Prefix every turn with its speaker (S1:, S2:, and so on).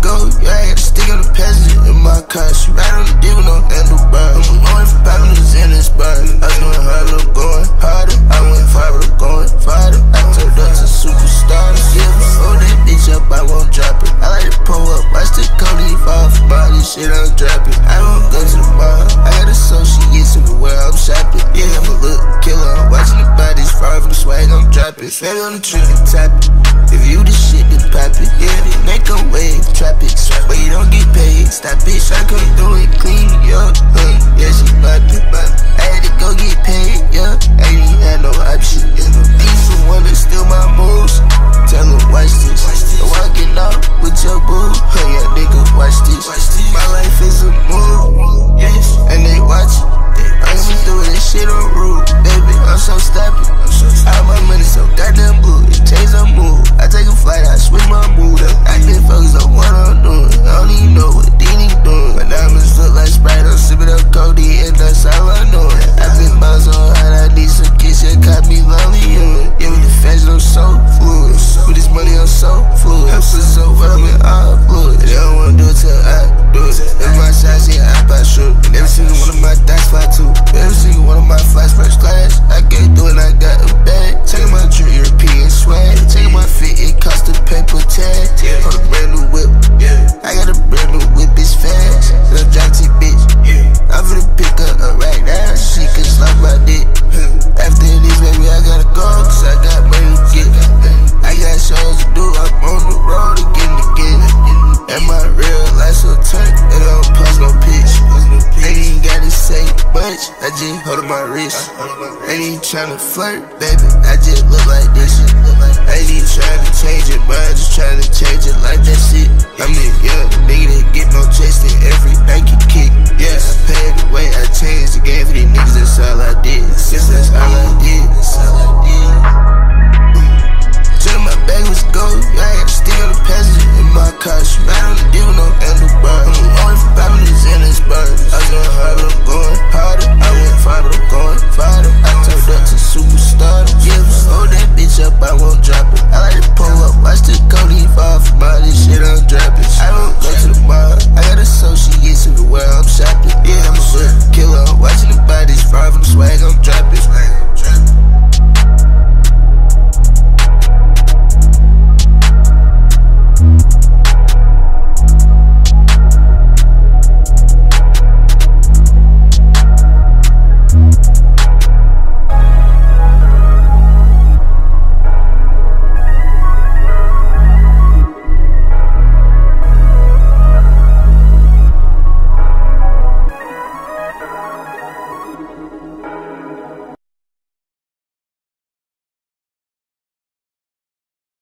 S1: Goyard, got a stick on the passenger in my car. She ride on the dick with no handlebars. I'm going for poppin the Xanax bars. I was doing hard, I'm going harder. I went far, but I'm going farther. I turned up to superstardom. Yeah, if I hold that bitch up, I won't drop it. I like to pull up, watch the codeine fall from all this shit, I'm dropping. I won't go to the mall. I got a associates everywhere I'm shopping. Yeah, I'm a Look Killa. I'm watching the bodies far from the swag, I'm dropping. Family on the tree and tap it. If you the shit, then pop it. Yeah, they make a wave, tropics. But you don't get paid, stop it. I come through it, clean up. Yeah, she poppin'. I had to go get paid, yeah. I ain't even had no option. These the one that steal my moves. Tell them, watch this. I'm walking out with your boo. Hey, yeah, nigga, watch this. My life is a move, yes, and they watch it. I ain't been doing this shit on route, baby. I'm so stopping. All my money so goddamn blue. It change the mood. I take a flight, I switch my mood up. I been focused on what I'm doing. I don't even know what Dini doing. My diamonds look like Sprite. I'm sipping up codeine, and that's all I know. I've been bouncing on hard. I need some kiss. You caught me lonely. Yeah, with the fashion, I'm so fluid. With this money, I'm so fluid. I'm so what I'm in all fluid. They don't wanna do it till I do it. If my shot, yeah, I buy shoot. And every single one of my dice fly too. Every single one of my flights first class. I can't do it, I got a bag. Taking my drip, European swag. Taking my fit, it cost a paper tag. On a brand new whip. I got a brand new whip, it's fast. And a Shawty bitch. I'm finna pick up a rack now. She can slap my dick. After this, baby, I gotta go, cause I got money to get. I got shows to do, I'm on the road again. And my real life so tight, and I don't post no pitch. Ain't even gotta say much, I just hold on my wrist. Ain't even tryna flirt, baby, I just look like this. Ain't even tryna